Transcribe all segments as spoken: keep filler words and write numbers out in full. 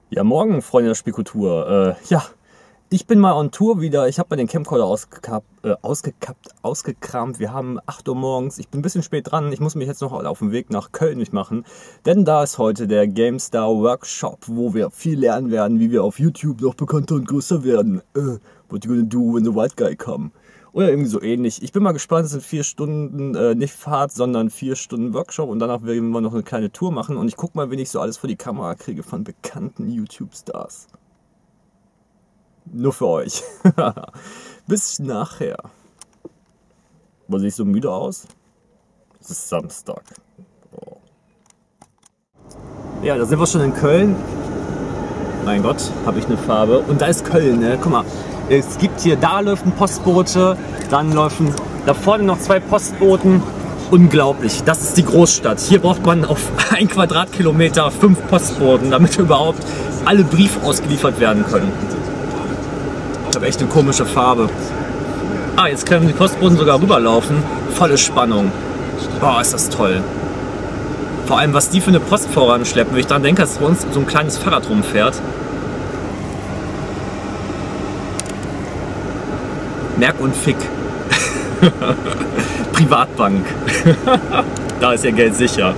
Ja, morgen, Freunde der Spielkultur. Äh, ja, ich bin mal on Tour wieder. Ich habe mal den Camcorder ausgekappt, äh, ausgekappt, ausgekramt. Wir haben acht Uhr morgens. Ich bin ein bisschen spät dran. Ich muss mich jetzt noch auf den Weg nach Köln nicht machen. Denn da ist heute der GameStar Workshop, wo wir viel lernen werden, wie wir auf YouTube noch bekannter und größer werden. Äh, what you gonna do when the white guy come? Oder irgendwie so ähnlich. Ich bin mal gespannt, es sind vier Stunden, äh, nicht Fahrt, sondern vier Stunden Workshop und danach werden wir noch eine kleine Tour machen und ich guck mal, wen ich so alles vor die Kamera kriege von bekannten YouTube-Stars. Nur für euch. Bis nachher. Was sehe ich so müde aus? Es ist Samstag. Oh. Ja, da sind wir schon in Köln. Mein Gott, habe ich eine Farbe. Und da ist Köln, ne? Guck mal. Es gibt hier, da läuft ein Postbote, dann laufen da vorne noch zwei Postboten. Unglaublich, das ist die Großstadt. Hier braucht man auf ein Quadratkilometer fünf Postboten, damit überhaupt alle Briefe ausgeliefert werden können. Ich habe echt eine komische Farbe. Ah, jetzt können die Postboten sogar rüberlaufen. Volle Spannung. Boah, ist das toll. Vor allem, was die für eine Post voranschleppen, wenn ich daran denke, dass bei uns so ein kleines Fahrrad rumfährt. Merk und Fick. Privatbank. Da ist ja Geld sicher.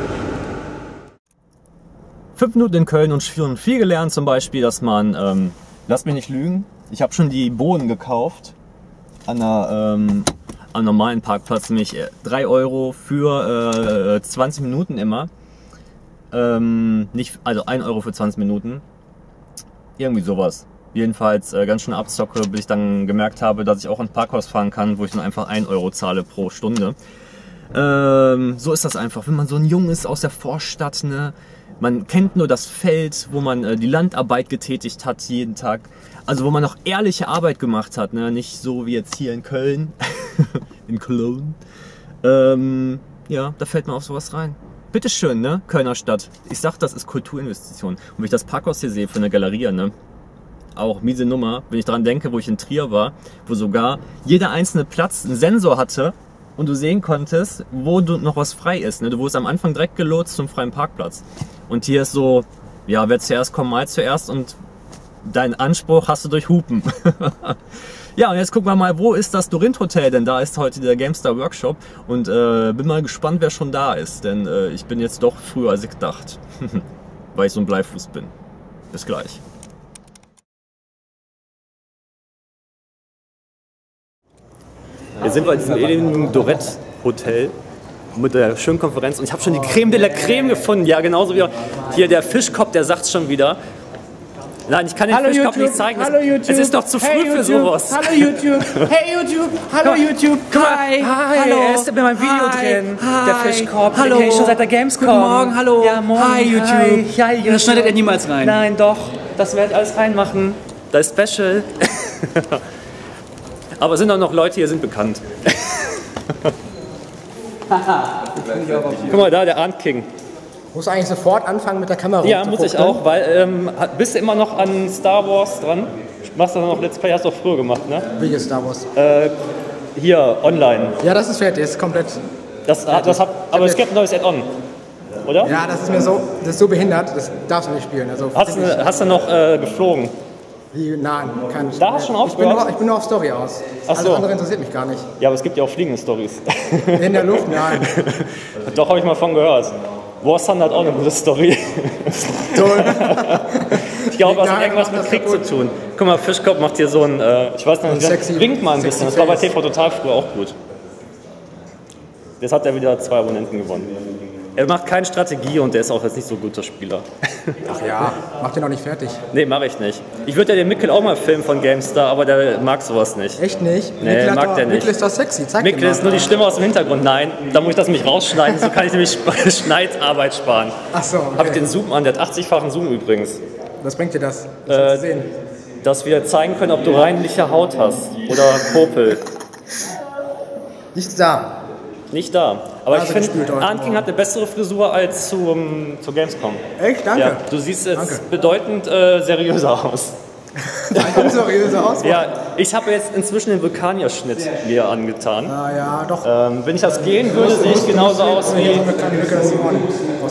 Fünf Minuten in Köln und schon viel gelernt, zum Beispiel, dass man, ähm, lass mich nicht lügen, ich habe schon die Bohnen gekauft an einer, ähm, am normalen Parkplatz, nämlich drei Euro für äh, zwanzig Minuten immer. Ähm, nicht, also ein Euro für zwanzig Minuten. Irgendwie sowas. Jedenfalls äh, ganz schön abzocke, bis ich dann gemerkt habe, dass ich auch ins Parkhaus fahren kann, wo ich nur einfach ein Euro zahle pro Stunde. Ähm, so ist das einfach, wenn man so ein Jung ist aus der Vorstadt, ne? Man kennt nur das Feld, wo man äh, die Landarbeit getätigt hat jeden Tag. Also wo man noch ehrliche Arbeit gemacht hat, ne? Nicht so wie jetzt hier in Köln, in Cologne. Ähm, ja, da fällt man auf sowas rein. Bitteschön, ne? Kölner Stadt. Ich sag, das ist Kulturinvestition. Und wenn ich das Parkhaus hier sehe für eine Galerie, ne? Auch miese Nummer, wenn ich daran denke, wo ich in Trier war, wo sogar jeder einzelne Platz einen Sensor hatte und du sehen konntest, wo du noch was frei ist. Ne? Du wurdest am Anfang direkt gelotst zum freien Parkplatz. Und hier ist so, ja, wer zuerst kommt, mal zuerst und deinen Anspruch hast du durch Hupen. Ja, und jetzt gucken wir mal, wo ist das Dorint Hotel? Denn da ist heute der GameStar Workshop und äh, bin mal gespannt, wer schon da ist. Denn äh, ich bin jetzt doch früher als ich gedacht, weil ich so ein Bleifuß bin. Bis gleich. Jetzt sind wir in diesem elenden Dorint Hotel mit der schönen Konferenz und ich habe schon die Creme de la Creme gefunden. Ja, genauso wie hier der Fischkopf, der sagt schon wieder. Nein, ich kann den Hallo Fischkopf YouTube. Nicht zeigen. Hallo YouTube. Es ist doch zu früh hey für sowas. Hallo YouTube. Hey YouTube. Hallo YouTube. Hi. Hi. Hallo. Er ist bei meinem Video Hi. drin. Hi. Der Fischkopf. Hallo. Den kenne ich schon seit der Gamescom. Guten Morgen. Hallo. Ja, morgen. Hi YouTube. Hi. Hi, YouTube. Das schneidet er niemals rein. Nein, doch. Das werde ich alles reinmachen. Das ist Special. Aber es sind auch noch Leute hier, sind bekannt. Guck mal da, der Arndt King. Musst du eigentlich sofort anfangen mit der Kamera? Ja, muss ich auch, weil ähm, bist du immer noch an Star Wars dran? Machst du noch Let's Play, hast du auch früher gemacht, ne? Welches Star Wars? Äh, hier, online. Ja, das ist fertig, das ist komplett... Das, das hat, aber es gibt ein neues Add-on, oder? Ja, das ist mir so, das ist so behindert, das darfst du nicht spielen. Also, Hast du, hast du noch äh, geflogen? Wie, nein, kann ich Da hast du schon ich bin, aufgehört? nur, ich bin nur auf Story aus. Ach so. Alles andere interessiert mich gar nicht. Ja, aber es gibt ja auch fliegende Storys. In der Luft, nein. Doch, habe ich mal von gehört. War Thunder hat auch eine gute Story. Toll. Ich glaube, das hat Nein, irgendwas mit das Krieg gut. zu tun. Guck mal, Fischkopf macht hier so ein, äh, ich weiß nicht, sexy- winkt mal ein sexy bisschen. Das war bei Face. T V Total früher auch gut. Jetzt hat er wieder zwei Abonnenten gewonnen. Er macht keine Strategie und der ist auch jetzt nicht so ein guter Spieler. Ach ja, mach den noch nicht fertig. Nee, mache ich nicht. Ich würde ja den Mikkel auch mal filmen von GameStar, aber der mag sowas nicht. Echt nicht? Nee, Mikkel mag doch, der nicht. Mikkel ist doch sexy, zeig Mikkel dir ist mal. nur die Stimme aus dem Hintergrund. Nein, da muss ich das mich rausschneiden, so kann ich nämlich Schneidarbeit sparen. Ach so, okay. Habe ich den Zoom an, der hat achtzigfachen Zoom übrigens. Was bringt dir das? Äh, Das äh, sehen. Dass wir zeigen können, ob du reinliche Haut hast oder Popel. Nichts da. Nicht da. Aber Also ich finde, gespielt heute Arndt King hat eine bessere Frisur als zum, zur Gamescom. Echt? Danke. Ja, du siehst jetzt Danke. bedeutend äh, seriöser aus. Unseriöse Auswahl. Ja, ich habe jetzt inzwischen den Vulkanierschnitt mir angetan. Ah ja, doch. Ähm, wenn ich das gehen würde, sehe ich genauso aus Hier so wie... eine kleine Lücke, dass die Ohren rausgucken.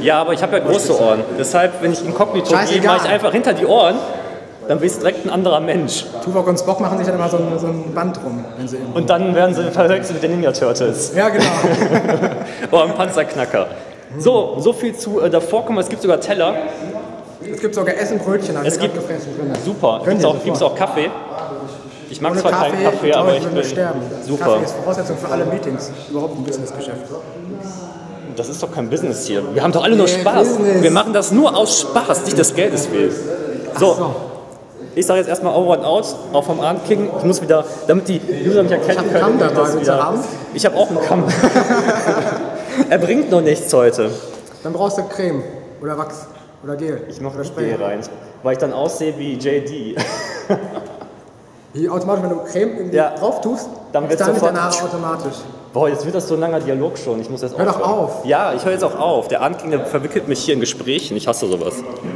Ja, aber ich habe ja große Ohren. Deshalb, wenn ich inkognito gehe, Scheißegal. mache ich einfach hinter die Ohren. Dann bist du direkt ein anderer Mensch. Tuvok und Spock machen sich dann immer so ein, so ein Band drum. Wenn sie Und dann werden sie verwechselt mit den Ninja Turtles. ja, genau. Oder ein Panzerknacker. So, so viel zu äh, davor kommen. Es gibt sogar Teller. Es gibt sogar Essen, Brötchen, habe Es ich gibt- gerade gefressen drin. Super. Könnt Gibt ihr auch, sofort. gibt's auch Kaffee. Ich mag Ohne zwar Kaffee, keinen Kaffee, ich aber glaube, ich würde bin sterben. super. Kaffee ist Voraussetzung für alle Meetings, überhaupt im Businessgeschäft. Das ist doch kein Business hier. Wir haben doch alle nur Nee, Spaß. Business. Wir machen das nur aus Spaß, nicht des Geldes willen. So, so. ich sage jetzt erstmal Over and Out, auch vom Arndt King. Ich muss wieder, damit die User mich erkennen hab einen können. Kamm dabei, das willst du wieder- haben? Ich habe auch einen Kamm. Er bringt noch nichts heute. Dann brauchst du Creme oder Wachs oder Gel. Ich mache oder das Spray rein, weil ich dann aussehe wie J D. Wie automatisch, wenn du Creme irgendwie Ja. drauf tust, Dann wird's dann sofort- deine Haare automatisch. Boah, jetzt wird das so ein langer Dialog schon. Ich muss jetzt Hör doch aufhören. auf. Ja, ich höre jetzt auch auf. Der Arndt King, der verwickelt mich hier in Gesprächen. Ich hasse sowas.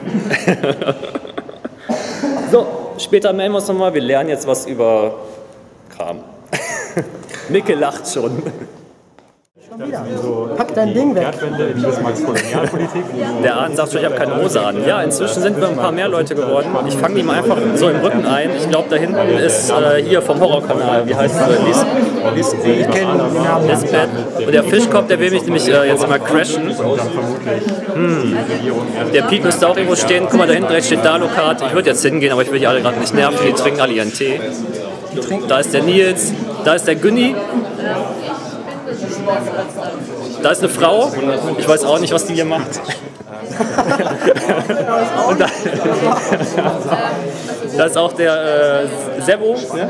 So, später melden wir uns nochmal. Wir lernen jetzt was über Kram. Micke lacht schon. Pack dein Ding weg. Der Arndt sagt schon, ich habe keine Hose an. Ja, inzwischen sind wir ein paar mehr Leute geworden. Ich fange ihm einfach so im Rücken ein. Ich glaube, da hinten ist äh, hier vom Horrorkanal, wie heißt sie? Lis, Lis, ich kenne den Namen. Lisbeth. Und der Fischkopf, der will mich nämlich äh, jetzt immer crashen. Hm. Der Pete müsste auch irgendwo stehen. Guck mal, da hinten rechts steht Dalokat. Ich würde jetzt hingehen, aber ich will die alle gerade nicht nerven. Die trinken alle ihren Tee. Da ist der Nils, da ist der Günni. Da ist eine Frau, ich weiß auch nicht, was die hier macht. Und da, da ist auch der äh, Sebo. Ne?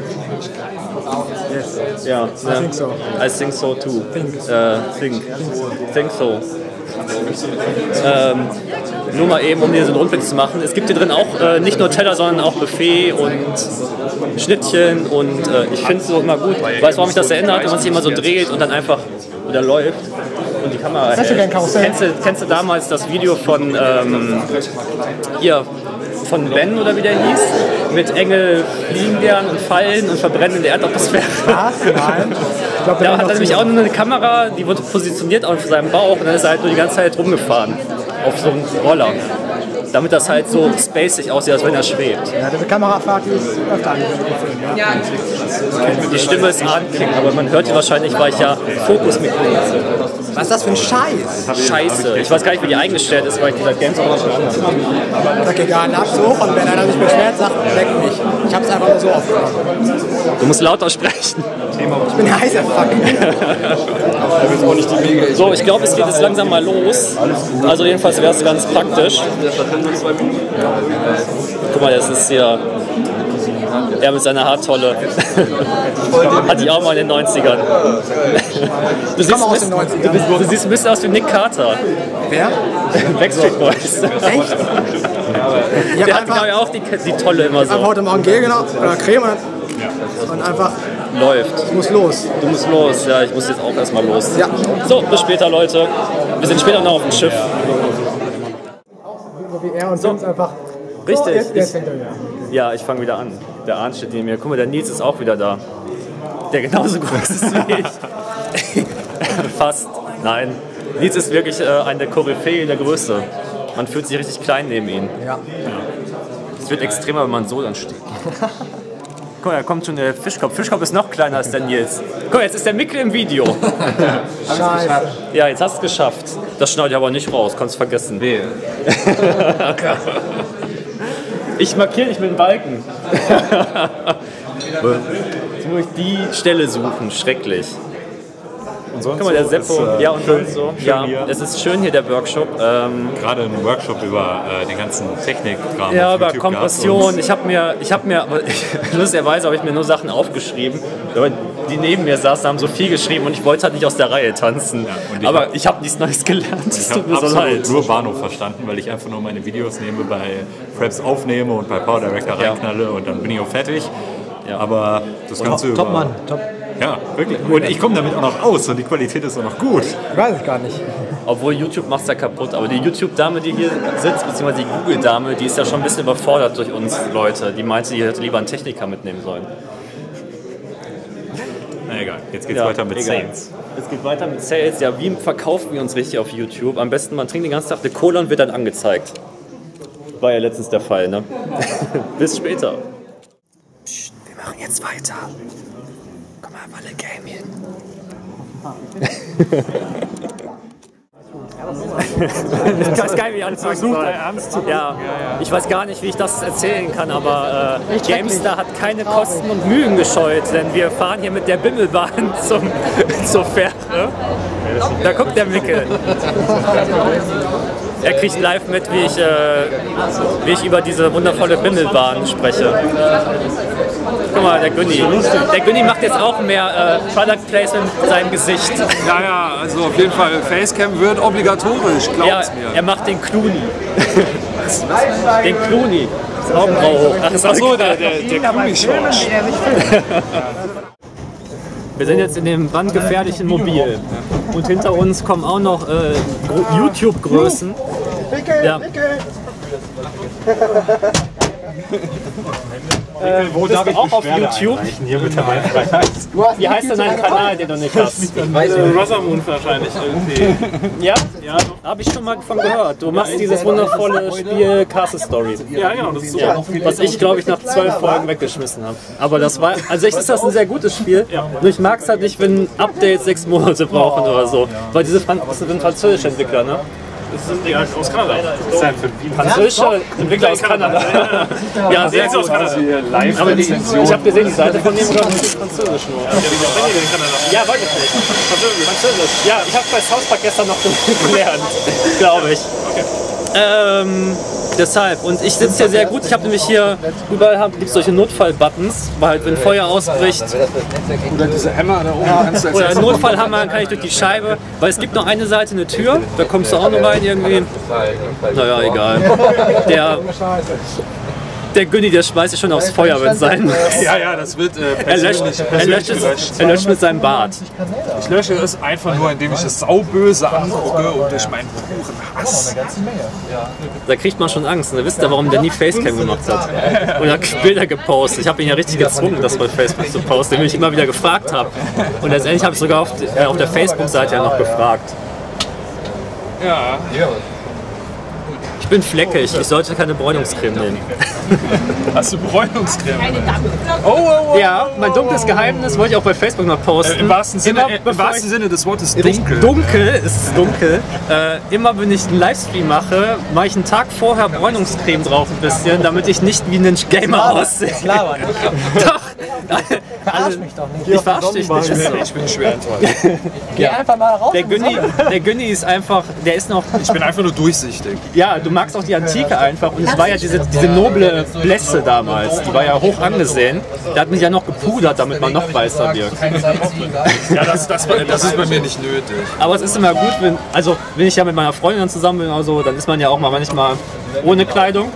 Ja, I think so. I think so too. Think. Äh, think. Think so. Ähm, nur mal eben, um dir so einen Rundblick zu machen. Es gibt hier drin auch äh, nicht nur Teller, sondern auch Buffet und Schnittchen und äh, ich finde es so immer gut. Weißt du, warum mich das erinnert, wenn man sich immer so dreht und dann einfach oder läuft und die Kamera Hast du hält. kein Karussell? Kennst du, kennst du damals das Video von ähm, hier von Ben oder wie der hieß? Mit Engel fliegen gern und fallen und verbrennen in der Erdatmosphäre. Was? Nein. Ich glaube, Da hat er nämlich auch nur eine Kamera, die wurde positioniert auf seinem Bauch und dann ist er halt nur die ganze Zeit rumgefahren auf so einem Roller. Damit das halt so spacig aussieht, als wenn er schwebt. Ja, diese Kamerafahrt, die ist öfter angesehen. Ja. Die Stimme ist Arndt King, aber man hört die wahrscheinlich, weil ich ja Fokusmikro nutze. Was ist das für ein Scheiß? Scheiße, ich weiß gar nicht, wie die eingestellt ist, weil ich die seit Games auch schon anders habe. Sag egal, lad so hoch und wenn einer sich beschwert, sagt, weg mich. Ich hab's einfach nur so aufgenommen. Du musst lauter sprechen. Ich bin der heiße Fuck. So, ich glaube, es geht jetzt langsam mal los. Also jedenfalls wäre es ganz praktisch. Guck mal, das ist hier er mit seiner Haartolle. Hatte ich auch mal in den neunzigern. Du siehst, aus ein den bisschen- neunzigern. du, bist, du siehst ein bisschen aus wie Nick Carter. Wer? Backstreet Boys. Echt? Der Ich hat hab genau einfach, auch die, die Tolle immer einfach so. heute Morgen Gel genau, oder Creme und, und einfach, Läuft. ich muss los. Du musst los. Ja, ich muss jetzt auch erstmal los. Ja. So, bis später, Leute. Wir sind später noch auf dem Schiff. So wie er und sonst einfach. Richtig. So, jetzt, jetzt hinter mir. Ja, ich fange wieder an. Der Arndt steht neben mir. Guck mal, der Nils ist auch wieder da. Der genauso groß ist wie ich. Fast. Nein. Nils ist wirklich äh, eine der Koryphäe, der Größte. Man fühlt sich richtig klein neben ihm. Ja. Es wird extremer, wenn man so dann steht. Guck mal, da kommt schon der Fischkopf. Fischkopf ist noch kleiner als der Nils. Guck mal, jetzt ist der Mickel im Video. Scheiße. Ja, jetzt hast du es geschafft. Das schneide ich aber nicht raus, kannst du vergessen. Wehe. Ich markiere dich mit dem Balken. Jetzt muss ich die Stelle suchen, schrecklich. Und sonst Guck mal, der so Seppo. ist, äh, Ja, und schön, sonst so. schön Ja, hier. es ist schön hier, der Workshop. Ähm, Gerade einen Workshop über äh, den ganzen Technikkram ja, auf über YouTube Kompression. gehabt Ich habe mir, ich habe mir, aber lustigerweise habe ich mir nur Sachen aufgeschrieben. Aber die neben mir saßen, haben so viel geschrieben und ich wollte halt nicht aus der Reihe tanzen. und ich aber hab- ich habe nichts Neues gelernt. und Es ich tut habe mir so absolut leid. nur Bahnhof verstanden, weil ich einfach nur meine Videos nehme, bei Fraps aufnehme und bei Power Director Ja. reinknalle und dann bin ich auch fertig. Ja. Aber das Ganze Top über... Mann, top. Ja, wirklich. Und ich komme damit auch noch aus und die Qualität ist auch noch gut. Ich weiß es gar nicht. Obwohl YouTube macht es ja kaputt. Aber die YouTube-Dame, die hier sitzt, beziehungsweise die Google-Dame, die ist ja schon ein bisschen überfordert durch uns Leute. Die meinte, die hätte lieber einen Techniker mitnehmen sollen. egal. Jetzt geht's Ja, weiter mit egal. Sales. Es geht weiter mit Sales. Ja, wie verkaufen wir uns richtig auf YouTube? Am besten, man trinkt den ganzen Tag eine Cola und wird dann angezeigt. War ja letztens der Fall, ne? Bis später. Psst, wir machen jetzt weiter. Komm mal, Walle Gaming. Ich weiß gar nicht, wie ich anfangen soll. Ja, ich weiß gar nicht, wie ich das erzählen kann, aber äh, GameStar hat keine Kosten und Mühen gescheut, denn wir fahren hier mit der Bimmelbahn zum, zur Fähre. Da guckt der Mickel. Er kriegt live mit, wie ich, äh, wie ich über diese wundervolle Bimmelbahn spreche. Guck mal, der Günni. Der Günni macht jetzt auch mehr äh, Product Placement mit seinem Gesicht. Ja, ja, also auf jeden Fall, Facecam wird obligatorisch, glaubt's Ja, mir. er macht den Clooney. Den Clooney. Das Augenbraue hoch. Ach, das Achso, der, der, der Clooney-Schorsch. Wir sind jetzt in dem brandgefährlichen Mobil. Und hinter uns kommen auch noch äh, YouTube-Größen. Ja. Äh, wo bist du auch auf YouTube? Hier mit der Mainfreiheit. Wie heißt denn dein Kanal, den du nicht hast? Ich weiß nicht. Rosamund wahrscheinlich irgendwie. Ja? Ja. Habe ich schon mal von gehört. Du machst dieses wundervolle Spiel Castle Story. Ja, genau. Das ist Ja, was ich, glaube ich, nach zwölf Folgen weggeschmissen habe. Aber das war, also echt ist das ein sehr gutes Spiel. Nur ich mag es halt nicht, wenn Updates sechs Monate brauchen oder so. Weil diese Fran das sind französische Entwickler, ne? Das sind die halt aus Kanada. Das ist halt für Französische Entwickler aus Kanada. Ja, sehr gut. Aber die, ich habe gesehen, die Seite von dem glaube ich ist französisch nur. Ja, weiß ich nicht. Französisch. Ja, ich habe bei South Park gestern noch gelernt, glaube ich. Ähm, deshalb. Und ich sitze hier sehr gut. Ich habe nämlich hier, überall gibt es solche Notfall-Buttons, weil halt, wenn Feuer ausbricht, Oder diese Hämmer da oben kannst du als oder einen Notfallhammer, kann ich durch die Scheibe, weil es gibt noch eine Seite, eine Tür, da kommst du auch noch rein irgendwie. Naja, egal. Der, der Günni, der schmeißt sich schon aufs Feuer, wenn es sein muss. Ja, ja, das wird äh, Er löscht, persönlich, er, löscht persönlich gelöscht. es, er löscht mit seinem Bart. Ich lösche es einfach nur, indem ich es sauböse angucke und durch meinen puren Hass. Da kriegt man schon Angst. Und da wisst ihr, warum der nie Facecam gemacht hat. Oder Bilder gepostet. Ich habe ihn ja richtig gezwungen, das bei Facebook zu posten, den ich immer wieder gefragt habe. Und letztendlich habe ich sogar auf, äh, auf der Facebook-Seite ja noch gefragt. Ja. Ich bin fleckig, ich sollte keine Bräunungscreme nehmen. Hast du Bräunungscreme? Oh, oh, oh. Ja, mein dunkles Geheimnis wollte ich auch bei Facebook mal posten. Äh, Im wahrsten Sinne, Immer äh, im bevor wahrsten ich- Sinne des Wortes Richtig dunkel. dunkel, es ist dunkel. Äh, immer wenn ich einen Livestream mache, mache ich einen Tag vorher Bräunungscreme drauf ein bisschen, damit ich nicht wie ein Gamer aussehe. Klar, Mann. Doch! Verarsch mich doch nicht. Ich verarsche dich nicht. Ich bin, ich bin schwer enttäuscht. Geh einfach mal raus. Der Günni, der Günni ist einfach, der ist noch, Ich bin einfach nur durchsichtig. ja, du magst auch die Antike einfach und es war ja diese, diese noble Blässe damals, die war ja hoch angesehen. Da hat mich ja noch gepudert, damit man noch weißer wirkt. Ja, das, das, das ist bei mir nicht nötig. Aber es ist immer gut, wenn, also wenn ich ja mit meiner Freundin dann zusammen bin oder so, dann ist man ja auch mal manchmal ohne Kleidung.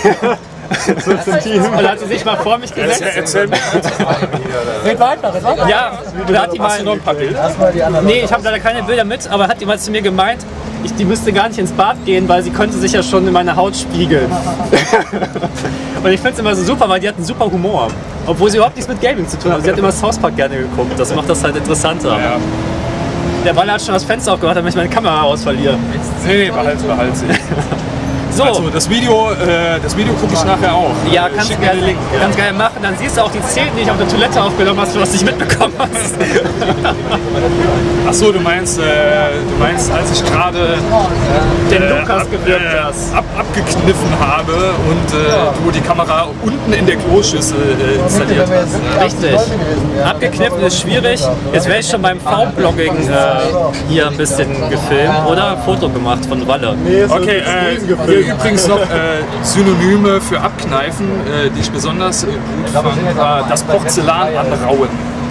Und dann hat sie sich mal vor mich gesetzt. Erzähl mir. Red weiter, red weiter. Ja, da hat die mal, Hast du noch ein paar Bilder? nee, ich habe leider keine Bilder mit, aber hat die mal zu mir gemeint, ich, die müsste gar nicht ins Bad gehen, weil sie könnte sich ja schon in meiner Haut spiegeln. Und ich finde es immer so super, weil die hat einen super Humor. Obwohl sie überhaupt nichts mit Gaming zu tun hat. Sie hat immer South Park gerne geguckt, das macht das halt interessanter. Ja. Der Ball hat schon das Fenster aufgemacht, damit ich meine Kamera aus verliere. Nee, behalt, behalt sie. So, Also, das Video, äh, das Video gucke ich nachher auch. ja, kannst du Schick mir gerne, den Link. ganz geil machen. Dann siehst du auch die Szenen, die ich auf der Toilette aufgenommen hast, was du nicht mitbekommen hast. Achso, du meinst, äh, du meinst, als ich gerade Den äh, Lukas ab, gewirkt äh, hast. ab, abgekniffen habe und äh, du die Kamera unten in der Kloschüssel äh, installiert hast. Richtig. Abgekniffen ist schwierig. Jetzt wäre ich schon beim V-Blogging äh, hier ein bisschen gefilmt oder ein Foto gemacht von Walle. Okay, äh, hier übrigens noch äh, Synonyme für Abkneifen, äh, die ich besonders äh, gut fand, war das Porzellan anrauen.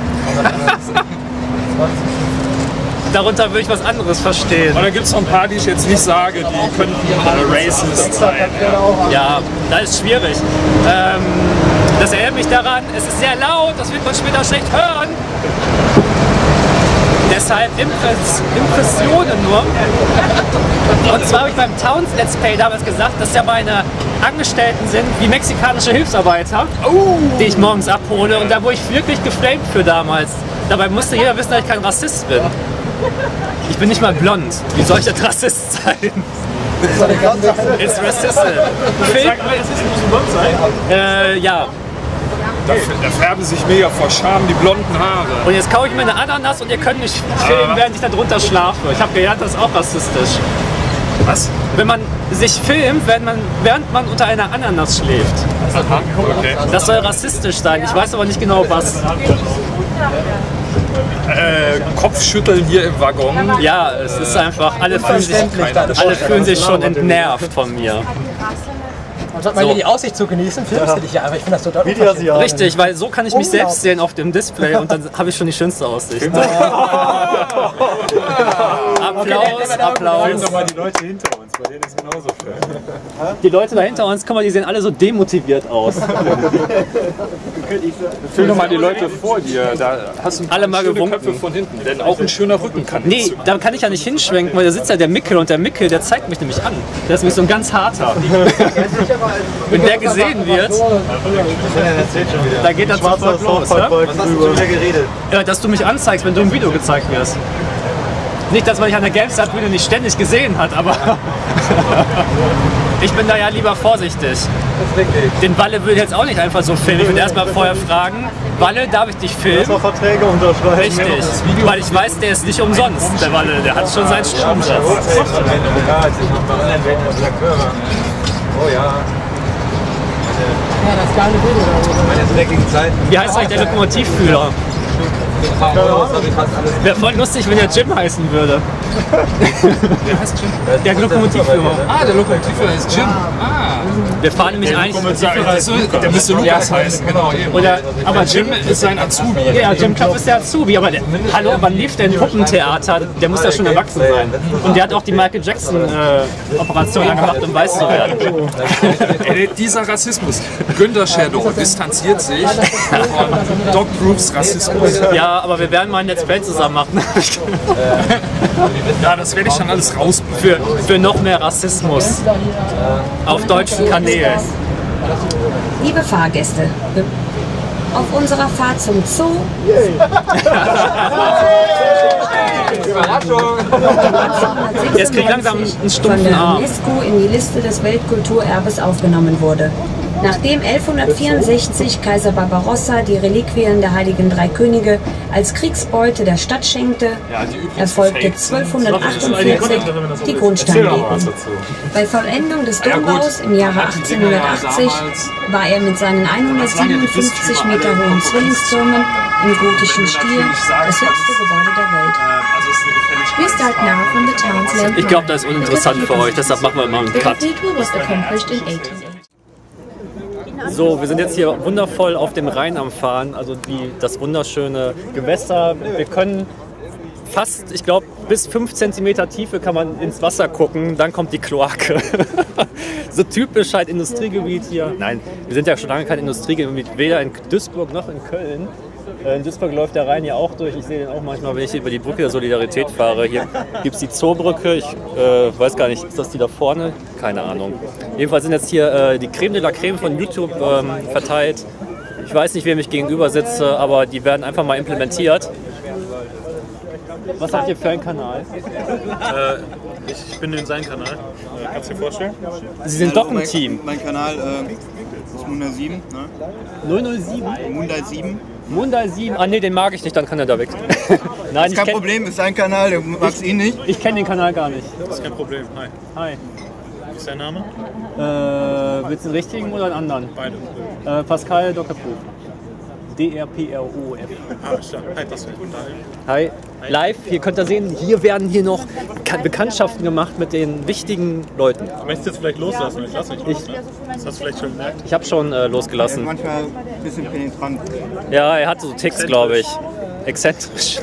Darunter würde ich was anderes verstehen. Und dann gibt es noch ein paar, die ich jetzt nicht sage, die könnten äh, racist sein. Ja. Ja, das ist schwierig. Ähm, das erinnert mich daran, es ist sehr laut, das wird man später schlecht hören. Deshalb Impress Impressionen nur. Und zwar habe ich beim Towns Let's Play damals gesagt, dass ja meine Angestellten sind wie mexikanische Hilfsarbeiter, oh. die ich morgens abhole. Und da wurde ich wirklich geflamed für damals. Dabei musste jeder wissen, dass ich kein Rassist bin. Ich bin nicht mal blond. Wie soll ich jetzt Rassist sein? It's racist. Film? Äh, ja. Da, da färben sich mega vor Scham die blonden Haare. Und jetzt kaue ich mir eine Ananas und ihr könnt mich filmen, während ich da drunter schlafe. Ich habe gelernt, das ist auch rassistisch. Was? Wenn man sich filmt, während man, während man unter einer Ananas schläft. Aha, okay. Das soll rassistisch sein. Ich weiß aber nicht genau was. Äh, Kopfschütteln hier im Waggon. Ja, es ist einfach, alle fühlen sich, alle fühlen sich schon entnervt von mir. Anstatt mal hier die Aussicht zu genießen, filmst du dich ja einfach. Ich finde das total unverschämt. Richtig, weil so kann ich mich selbst sehen auf dem Display und dann habe ich schon die schönste Aussicht. Applaus, Applaus. Film doch mal die Leute hinter uns, bei denen ist es genauso schön. Die Leute da hinter uns, guck mal, die sehen alle so demotiviert aus. Film doch mal die Leute vor dir, da hast du Alle mal schöne gewunken. Köpfe von hinten, denn auch ein schöner Rücken kann Nee, da kann ich ja nicht hinschwenken, weil da sitzt ja der Mickel und der Mickel, der zeigt mich nämlich an. Der ist nämlich so ein ganz harter. Wenn der gesehen wird, da geht das sofort los. Ne? Was hast du wieder geredet? Ja, dass du mich anzeigst, wenn du im Video gezeigt wirst. Nicht, dass man dich an der GameStar-Bühne nicht ständig gesehen hat, aber ich bin da ja lieber vorsichtig. Den Walle würde ich jetzt auch nicht einfach so filmen. Ich würde erstmal vorher fragen, Walle, darf ich dich filmen? Noch Verträge unterschreiben. Richtig, weil ich weiß, der ist nicht umsonst, der Walle. Der hat schon seinen Stundensatz. Oh ja. Ja, das geile Bild oder Meine dreckigen Zeiten. Wie heißt eigentlich der Lokomotivführer? Wäre voll lustig, wenn der Jim heißen würde. Wer heißt Jim? Der Lokomotivführer. Ah, der Lokomotivführer ist Jim. Ah. Wir fahren nämlich eigentlich. Der müsste Lukas heißen, genau. Eben. Oder, aber Jim ist sein Azubi. Ja, Jim Knopf ist der Azubi, aber der, hallo, wann lief der in Puppentheater? Der muss ja schon erwachsen sein. Und der hat auch die Michael Jackson äh, Operation angemacht, um weiß zu werden. Ey, dieser Rassismus. Günter Shadow distanziert sich von Doc Brooks Rassismus. Ja, aber wir werden mal ein Let's Play zusammen machen. Ja, das werde ich dann alles rausbringen. Für, für noch mehr Rassismus. Auf deutschen Kanälen. Liebe Fahrgäste, auf unserer Fahrt zum Zoo Jetzt krieg ich langsam einen von stumpfen der Arm. UNESCO in die Liste des Weltkulturerbes aufgenommen wurde. Nachdem elfhundertvierundsechzig Kaiser Barbarossa die Reliquien der Heiligen Drei Könige als Kriegsbeute der Stadt schenkte, erfolgte zwölfhundertachtundvierzig die Grundsteinlegung. Bei Vollendung des Dombaus im Jahre achtzehnhundertachtzig war er mit seinen hundertsiebenundfünfzig Meter hohen Zwillingstürmen im gotischen Stil das höchste Gebäude der Welt. We start now from the town's landmark. Ich glaube, das ist uninteressant für euch, deshalb machen wir mal einen The Cut. cathedral was accomplished in eighteen eighty. So, wir sind jetzt hier wundervoll auf dem Rhein am Fahren, also die, das wunderschöne Gewässer. Wir können fast, ich glaube, bis fünf Zentimeter Tiefe kann man ins Wasser gucken, dann kommt die Kloake. So typisch halt Industriegebiet hier. Nein, wir sind ja schon lange kein Industriegebiet, weder in Duisburg noch in Köln. In Duisburg läuft der Rhein ja auch durch. Ich sehe den auch manchmal, wenn ich über die Brücke der Solidarität fahre. Hier gibt es die Zoobrücke. Ich äh, weiß gar nicht, ist das die da vorne? Keine Ahnung. Jedenfalls sind jetzt hier äh, die Creme de la Creme von YouTube ähm, verteilt. Ich weiß nicht, wem ich gegenüber sitze, aber die werden einfach mal implementiert. Was habt ihr für einen Kanal? Äh, ich, ich bin in seinem Kanal. Äh, kannst du dir vorstellen? Sie sind doch ein Team. Mein Kanal äh, ist Munda sieben. Ne? null null sieben? Munda sieben. Munda sieben? Ah ne, den mag ich nicht, dann kann er da weg. Nein, Ist kein Problem, ist sein Kanal, du magst ihn nicht. Ich kenne den Kanal gar nicht. Das ist kein Problem. Hi. Hi. Wie ist dein Name? Äh, willst du den richtigen oder einen anderen? Beide. Äh, Pascal Doktor Proof. D R P R O F. Ah, klar. Hi, das wäre Daniel. Hi. Live, hier könnt ihr sehen, hier werden hier noch Bekanntschaften gemacht mit den wichtigen Leuten. Du möchtest jetzt vielleicht loslassen, ich lasse nicht los. Ne? Das hast du vielleicht schon gemerkt. Ich habe schon äh, Er ist losgelassen. manchmal ein bisschen penetrant. Ja, er hat so Ticks, glaube ich. Exzentrisch.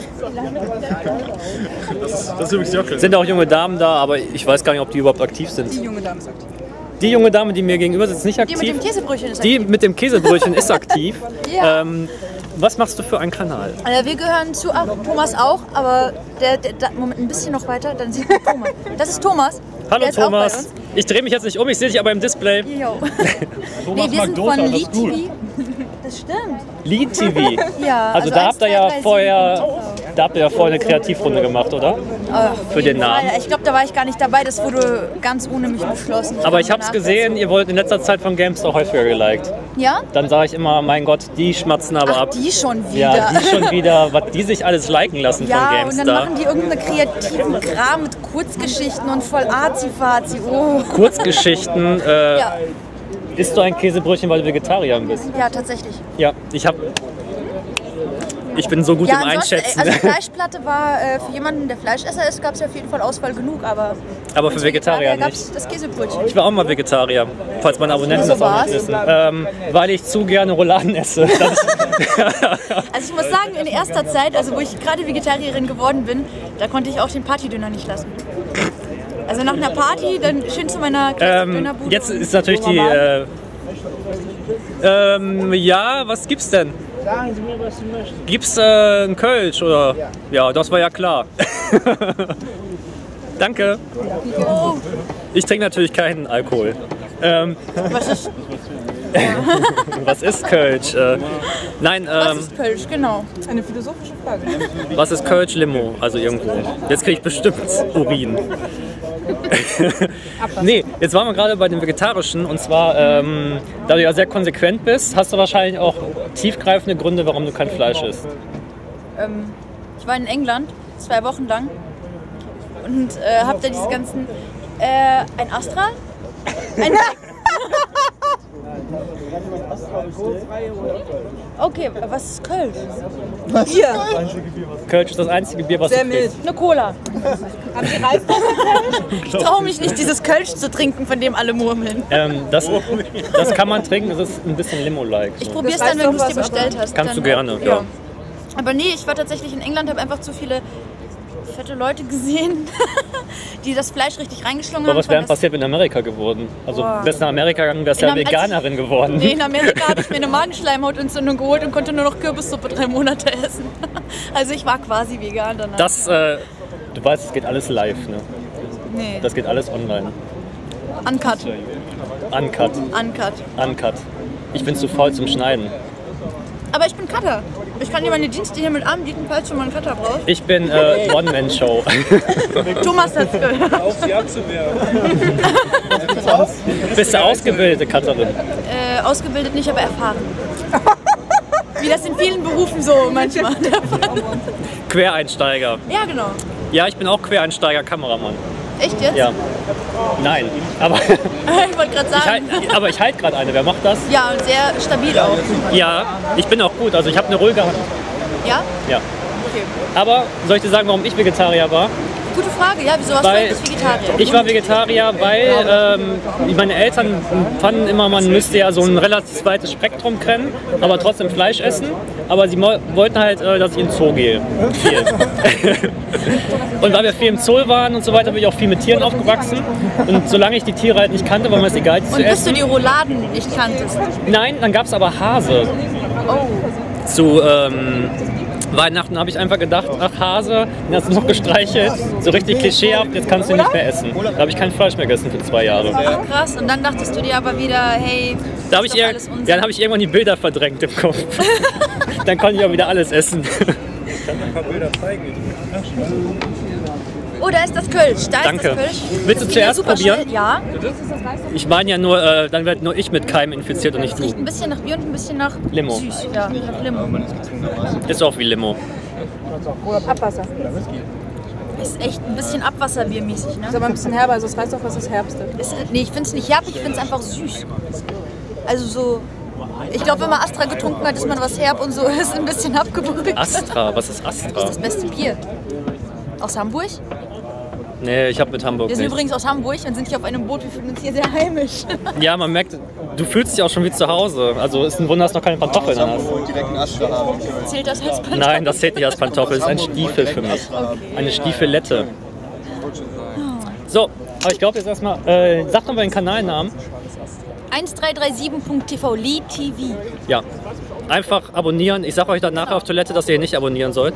Das ist, das ist übrigens Jockel. Sind auch junge Damen da, aber ich weiß gar nicht, ob die überhaupt aktiv sind. Die junge Dame ist aktiv. Die junge Dame, die mir gegenüber sitzt, nicht Die aktiv. mit dem Käsebrötchen ist Die aktiv. mit dem Käsebrötchen ist aktiv. Ja. Ähm, was machst du für einen Kanal? Also wir gehören zu, ach, Thomas auch, aber der, der, der, Moment, ein bisschen noch weiter, dann sieht man Thomas. Das ist Thomas. Hallo Der ist auch bei Thomas. uns. Ich drehe mich jetzt nicht um, ich sehe dich aber im Display. Jo. Nee, wir sind von Lead T V. Das stimmt. Lead T V. Ja, Also, also da eins, habt ihr zwei, ja drei, vorher, sieben. da habt ihr ja vorher eine Kreativrunde gemacht, oder? Auf Für den jeden Namen. Fall. Ich glaube, da war ich gar nicht dabei. Das wurde ganz ohne mich beschlossen. Aber ich kann hab's danach gesehen, ihr wollt in letzter Zeit von GameStar häufiger geliked. dazu- Ja? Dann sage ich immer, mein Gott, die schmatzen aber Ach, ab. die schon wieder. Ja, die schon wieder, was die sich alles liken lassen Ja, von und dann GameStar. machen die irgendeinen kreativen Kram mit Kurzgeschichten und voll Azi-Fazi. Oh. Kurzgeschichten. Äh, Ja. Isst du ein Käsebrötchen, weil du Vegetarier bist? Ja, tatsächlich. Ja, ich hab. Ich bin so gut Ja, im ansonsten, Einschätzen. also Fleischplatte war äh, für jemanden, der Fleischesser ist, gab es ja auf jeden Fall Auswahl genug, aber Aber für Vegetarier gab nicht. es das Käsebrötchen. Ich war auch mal Vegetarier, falls meine Abonnenten Wieso das auch nicht war's? wissen. Ähm, weil ich zu gerne Rouladen esse. Das ist, Also ich muss sagen, in erster Zeit, also wo ich gerade Vegetarierin geworden bin, da konnte ich auch den Partydöner nicht lassen. Also nach einer Party, dann schön zu meiner ähm, Dönerbude. jetzt ist natürlich die. Äh, ähm, ja, was gibt's denn? Sagen Sie mir, was Sie möchten. Gibt's äh, einen Kölsch oder? Ja, das war ja klar. Danke. Oh, Ich trinke natürlich keinen Alkohol. Ähm, was ist, was ist Kölsch? Äh, nein, was ähm, ist Kölsch, genau. Eine philosophische Frage. was ist Kölsch Limo? Also irgendwo. Jetzt kriege ich bestimmt Urin. Nee, jetzt waren wir gerade bei den Vegetarischen und zwar, ähm, da du ja sehr konsequent bist, hast du wahrscheinlich auch tiefgreifende Gründe, warum du kein Fleisch isst. Ähm, ich war in England, zwei Wochen lang und äh, hab da diese ganzen, äh, ein Astra? Ein Okay, was ist Kölsch? Bier. Kölsch ist das einzige Bier, was Sehr du mild. kriegst. Eine Cola. Haben Sie Reiswasser? Ich traue mich nicht, dieses Kölsch zu trinken, von dem alle murmeln. Ähm, das, das kann man trinken, das ist ein bisschen Limo-like. Ich So. probier's Das dann, wenn du es weiß dir doch was, bestellt hast. Kannst dann, du gerne, ja. ja. Aber nee, ich war tatsächlich in England, habe einfach zu viele fette Leute gesehen, die das Fleisch richtig reingeschlungen Aber haben. was wäre Fand denn passiert in Amerika geworden? Also Boah. wärst du nach Amerika gegangen, wärst In ja Am- als Veganerin geworden. Nee, in Amerika habe ich mir eine Magenschleimhautentzündung geholt und konnte nur noch Kürbissuppe drei Monate essen. Also ich war quasi vegan danach. Das, äh, du weißt, es geht alles live, ne? Nee, Das geht alles online. uncut. Uncut, Uncut. uncut. Ich bin zu faul zum Schneiden. Aber ich bin Cutter. Ich kann dir meine Dienste hier mit anbieten, falls du mal einen Cutter brauchst. Ich bin äh, One-Man-Show. Thomas hat's gehört. Auf sie abzuwehren. Bist du ausgebildete Cutterin? Äh, ausgebildet nicht, aber erfahren. Wie das in vielen Berufen so manchmal der Fall ist. Quereinsteiger. Ja, genau. Ja, ich bin auch Quereinsteiger Kameramann. Echt jetzt? Ja. Nein, aber Ich wollte gerade ich halt, sagen. aber ich halt gerade eine. Wer macht das? Ja, und sehr stabil auch. Ja, ich bin auch gut. Also ich habe eine ruhige Hand. Ja? Ja. Okay. Aber soll ich dir sagen, warum ich Vegetarier war? Gute Frage. Ja, wieso warst Weil du eigentlich Vegetarier? ich war Vegetarier, weil ähm, meine Eltern fanden immer, man müsste ja so ein relativ weites Spektrum kennen, aber trotzdem Fleisch essen. Aber sie mo- wollten halt, äh, dass ich in den Zoo gehe. Viel. Und weil wir viel im Zoo waren und so weiter, bin ich auch viel mit Tieren aufgewachsen. Und solange ich die Tiere halt nicht kannte, war mir das egal, die Und zu bis du essen. die Rouladen nicht kanntest. Nein, dann gab es aber Hase. Oh. Zu ähm, Weihnachten habe ich einfach gedacht, ach Hase, den hast du noch gestreichelt, so richtig klischeehaft, jetzt kannst du ihn nicht mehr essen. Da habe ich kein Fleisch mehr gegessen für zwei Jahre. Ach krass. Und dann dachtest du dir aber wieder, hey, Da habe ist ich, doch ir- alles Unsinn. ja, dann hab ich irgendwann die Bilder verdrängt im Kopf. Dann konnte ich auch wieder alles essen. Ich kann ein paar Bilder zeigen. Oh, da ist das Kölsch. Da Danke. ist das Kölsch. Willst du Das geht zuerst super probieren? Schnell. Ja. Ich meine ja nur, äh, dann wird nur ich mit Keimen infiziert und nicht Riecht du. ein bisschen nach Bier und ein bisschen nach Limo. süß. Ja, nach Limo. Ist auch wie Limo. Oder Abwasser. Ist echt ein bisschen Abwasserbiermäßig, ne? Ist aber ein bisschen herber, also es weiß doch, was das Herbste. Ist, nee, ich finde es nicht herb, ich finde es einfach süß. Also so, ich glaube, wenn man Astra getrunken hat, ist man was herb und so ist ein bisschen abgebrüht. Astra, was ist Das ist Astra? das beste Bier. Aus Hamburg? Nee, ich habe mit Hamburg Wir sind nicht. übrigens aus Hamburg und sind hier auf einem Boot, wir fühlen uns hier sehr heimisch. Ja, man merkt, du fühlst dich auch schon wie zu Hause. Also ist ein Wunder, dass du noch keine Pantoffeln hast. direkt einen Astra haben. Zählt das als Pantoffel? Nein, das zählt nicht als Pantoffel, das ist ein Stiefel für mich. Eine Stiefelette. So, aber ich glaube jetzt erstmal, äh, sag doch mal den Kanalnamen. eins drei drei sieben Punkt T V, Lee T V. Ja. Einfach abonnieren. Ich sag euch dann nachher auf Toilette, dass ihr ihn nicht abonnieren sollt.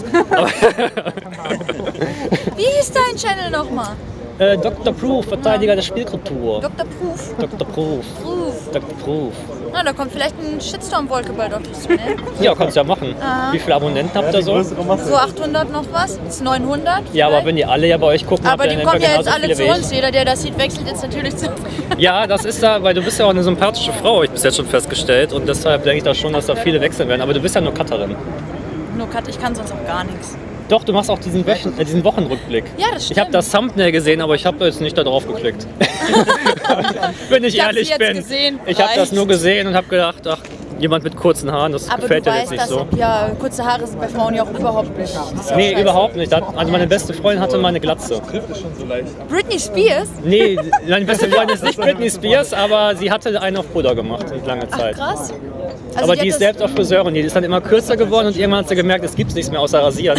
Wie hieß dein Channel nochmal? äh, Doktor Proof, Verteidiger ja. der Spielkultur. Doktor Proof. Doktor Proof. Proof. Doktor Proof. Na, da kommt vielleicht ein Shitstorm-Wolke bald auf dich zu, ne? Ja, kannst du ja machen. Aha. Wie viele Abonnenten habt ihr so? So achthundert noch was? Jetzt neunhundert? Ja, aber wenn die alle ja bei euch gucken, aber habt die ihr kommen ja jetzt genauso alle viele zu wie ich. uns. Jeder, der das sieht, wechselt jetzt natürlich zu. Ja, das ist da, weil du bist ja auch eine sympathische Frau, habe ich bis jetzt schon festgestellt. Und deshalb denke ich da schon, dass da viele wechseln werden. Aber du bist ja nur Cutterin. Nur Cut, ich kann sonst auch gar nichts. Doch, du machst auch diesen, Wochen, äh, diesen Wochenrückblick. Ja, das stimmt. Ich habe das Thumbnail gesehen, aber ich habe jetzt nicht da drauf geklickt. Wenn ich, Ich hab's ehrlich jetzt bin. gesehen, ich habe das reicht. nur gesehen und habe gedacht, ach, jemand mit kurzen Haaren, das Aber gefällt du dir weißt, jetzt nicht dass so. ja, kurze Haare sind bei Frauen ja auch überhaupt nicht. Das ist ja Nee, scheiße. überhaupt nicht. Also meine beste Freundin hatte mal eine Glatze. Britney Spears? Nee, meine beste Freundin ist nicht Britney Spears, aber sie hatte einen auf Buddha gemacht, lange Zeit. Ach, krass. Also aber die die hat ist das- selbst auch Friseurin, die ist dann immer kürzer geworden und irgendwann hat sie gemerkt, es gibt nichts mehr außer rasieren.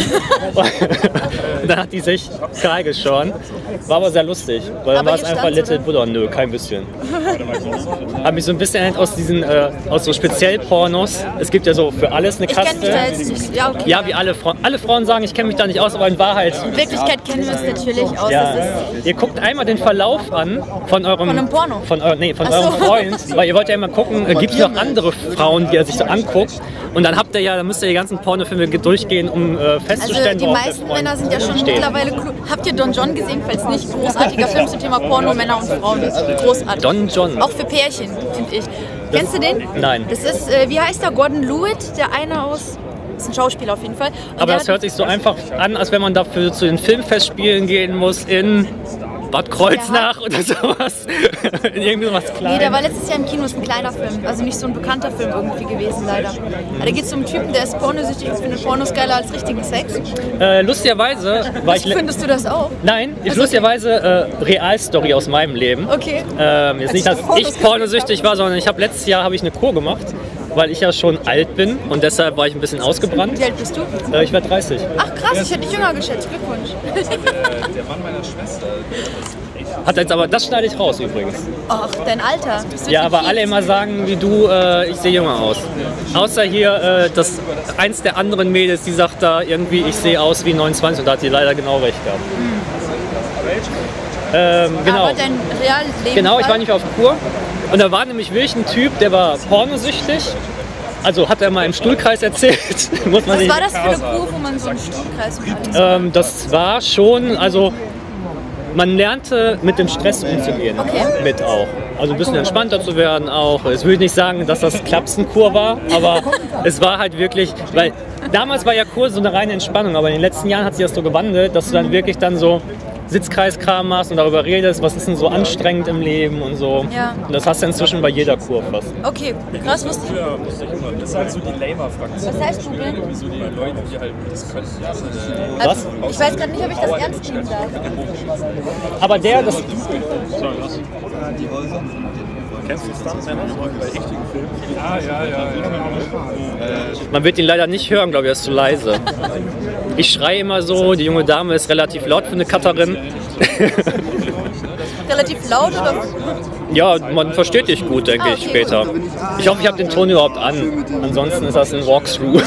Und dann hat die sich kahl geschoren. War aber sehr lustig, weil dann Aber war es ihr einfach stand's, Little Buddha. Nö, kein bisschen. Hat mich so ein bisschen erinnert aus diesen, äh, aus so Speziellpornos. Es gibt ja so für alles eine Ich kenne Kaste. mich da jetzt nicht. Ja, okay. Ja, wie alle Frauen. Alle Frauen sagen, ich kenne mich da nicht aus, aber in Wahrheit. In Wirklichkeit kennen wir uns natürlich aus. Ja. Das ist Ihr guckt einmal den Verlauf an von eurem, Von einem Porno? von, eu, nee, von Ach so. eurem Freund, weil ihr wollt ja immer gucken, äh, gibt es noch andere Frauen, die er sich so anguckt, und dann habt ihr ja, dann müsst ihr die ganzen Pornofilme durchgehen, um äh, festzustellen, Also die worauf der meisten Freund Männer sind ja schon steht. mittlerweile klug. Habt ihr Don John gesehen? Falls nicht, großartiger Film zum Thema Porno, Männer und Frauen. Großartig. Don John? Auch für Pärchen, finde ich. Kennst du den? Nein. Das ist, äh, wie heißt der? Gordon Lewitt, der eine aus... Das ist ein Schauspieler auf jeden Fall. Und Aber der das hat- hört sich so einfach an, als wenn man dafür zu den Filmfestspielen gehen muss in Bad Kreuznach oder sowas. In irgendwie was Nee, Kleines. der war letztes Jahr im Kino, ist ein kleiner Film. Also nicht so ein bekannter Film irgendwie gewesen, leider. Aber da geht es um einen Typen, der ist pornosüchtig und findet Pornos geiler als richtigen Sex. Äh, lustigerweise war ich... le- Findest du das auch? Nein, ist Also- lustigerweise äh, Realstory aus meinem Leben. Okay. Ähm, jetzt nicht, dass ich pornosüchtig war, sondern ich habe letztes Jahr habe ich eine Kur gemacht, weil ich ja schon alt bin und deshalb war ich ein bisschen ausgebrannt. Wie alt bist du? Äh, ich werde dreißig. Ach krass, ich hätte dich jünger geschätzt. Glückwunsch. Der Mann meiner Schwester. Hat jetzt aber, das schneide ich raus übrigens. Ach, dein Alter. Das wird Ja, aber gekiekt. alle immer sagen wie du, äh, ich sehe jünger aus. Außer hier, äh, das, eins der anderen Mädels, die sagt da irgendwie, ich sehe aus wie neunundzwanzig, und da hat sie leider genau recht gehabt. Ähm, genau. Aber dein Realleben. Genau, ich war nicht auf Kur. Und da war nämlich wirklich ein Typ, der war pornosüchtig. Also hat er mal im Stuhlkreis erzählt. Muss man Was nicht- war das für eine Kur, wo man so einen Stuhlkreis macht? Ähm, das war schon, also man lernte mit dem Stress umzugehen. Okay. Mit auch. Also ein bisschen entspannter zu werden auch. Ich würde nicht sagen, dass das Klapsenkur war, aber es war halt wirklich, weil damals war ja Kur so eine reine Entspannung, aber in den letzten Jahren hat sich das so gewandelt, dass du dann wirklich dann so Sitzkreiskram machst und darüber redest, was ist denn so anstrengend im Leben und so. Ja. Und das hast du inzwischen bei jeder Kur fast. Okay, krass, wusste ich. Das ist halt so die Lamer-Fraktion. Was heißt du denn? So die Leute, die halt das können. Also, ich weiß gerade nicht, ob ich das ernst nehmen darf. Aber der, das... Kennst du Stuntmänner bei richtigen Filmen? Ja, ja, ja. ja. Man wird ihn leider nicht hören, glaube ich, er ist zu leise. Ich schreie immer so, die junge Dame ist relativ laut für eine Cutterin. Relativ laut oder? Ja, man versteht dich gut, denke Ah, ich, okay. später. Ich hoffe, ich habe den Ton überhaupt an. Ansonsten ist das ein Walkthrough.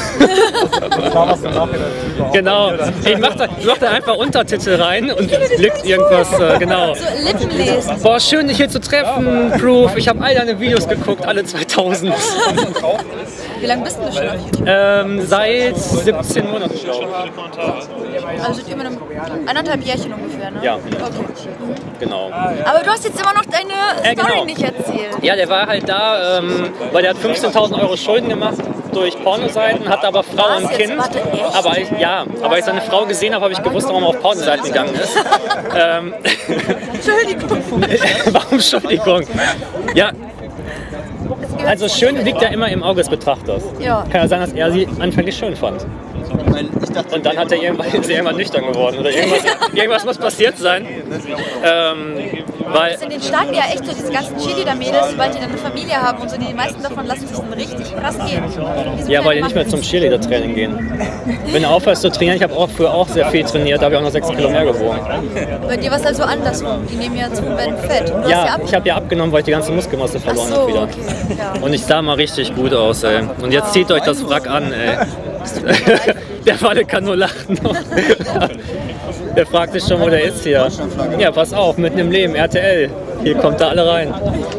Genau. Ich mache da, ich mach da einfach Untertitel rein und klickt irgendwas, äh, genau. So Lippenlesen. Boah, schön dich hier zu treffen, Proof. Ich habe all deine Videos geguckt, alle zweitausend. Wie lange bist du schon auf YouTube? Ähm, seit siebzehn Monaten, glaube ich. Also immer einem anderthalb Jährchen ungefähr, ne? Ja. Okay. Genau. Aber du hast jetzt immer noch deine Äh, Story genau. nicht erzählt. Ja, der war halt da, ähm, weil der hat fünfzehntausend Euro Schulden gemacht durch Pornoseiten, hat aber Frau Was und jetzt? Kind. Warte, echt? Aber ich, ja, aber als ich seine Frau gesehen habe, habe ich gewusst, warum er auf Pornoseiten gegangen ist. ähm, Entschuldigung. warum Entschuldigung? Ja, also schön liegt ja immer im Auge des Betrachters. Ja. Kann ja sein, dass er sie anfänglich schön fand. Und dann hat er irgendwann, ist er irgendwann nüchtern geworden oder irgendwas, irgendwas muss passiert sein. Ähm, Weil, Das ist in den Staaten ja echt so, diese ganzen Cheerleader-Mädels, sobald die dann eine Familie haben und so, die meisten davon lassen sich dann richtig krass gehen. ja, weil die nicht mehr zum Cheerleader-Training gehen. Wenn du aufhörst zu trainieren, ich habe auch früher auch sehr viel trainiert, da habe ich auch noch sechs Kilo mehr gewogen. Bei dir war es also andersrum. Die nehmen ja zu und werden fett. Und du hast Ja, ab. ich habe ja abgenommen, weil ich die ganze Muskelmasse verloren Ach so, habe wieder. okay. Ja. Und ich sah mal richtig gut aus, ey. Und jetzt zieht euch das Wrack an, ey. Der Walle kann nur lachen noch. Der fragt sich schon, wo der ist hier. Ja, pass auf, mitten im Leben, R T L. Hier kommt da alle rein.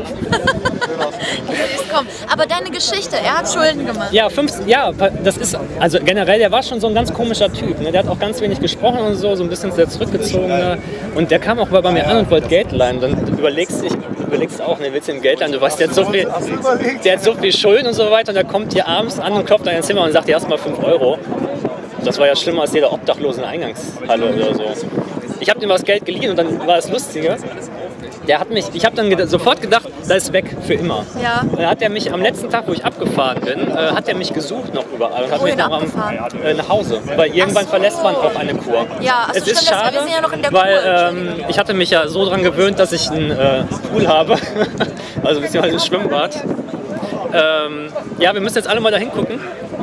Komm, aber deine Geschichte, er hat Schulden gemacht. Ja, fünf, ja, das ist, also generell, der war schon so ein ganz komischer Typ. Ne? Der hat auch ganz wenig gesprochen und so, so ein bisschen sehr zurückgezogener. Und der kam auch bei mir an und wollte Geld leihen. Dann überlegst du überlegst auch, ne, willst du ihm Geld leihen? Du weißt, der hat so viel, der hat so viel Schulden und so weiter. Und der kommt hier abends an und klopft an dein Zimmer und sagt dir erstmal fünf Euro. Das war ja schlimmer als jeder obdachlosen Eingangshalle oder so. Ich habe ihm das Geld geliehen und dann war das Lustige. Der hat mich, ich habe dann geda- sofort gedacht, das ist weg für immer. Ja. Und dann hat er mich am letzten Tag, wo ich abgefahren bin, äh, hat er mich gesucht noch überall und hat Wohin mich noch am, äh, nach Hause. Weil irgendwann Ach so. verlässt man auch eine Kur. Ja, ach so, es ist stimmt, das- schade, wir sind ja noch in der weil Kur, ähm, ich hatte mich ja so dran gewöhnt, dass ich einen äh, Pool habe, also beziehungsweise ein Schwimmbad. Ähm, ja, wir müssen jetzt alle mal da hingucken.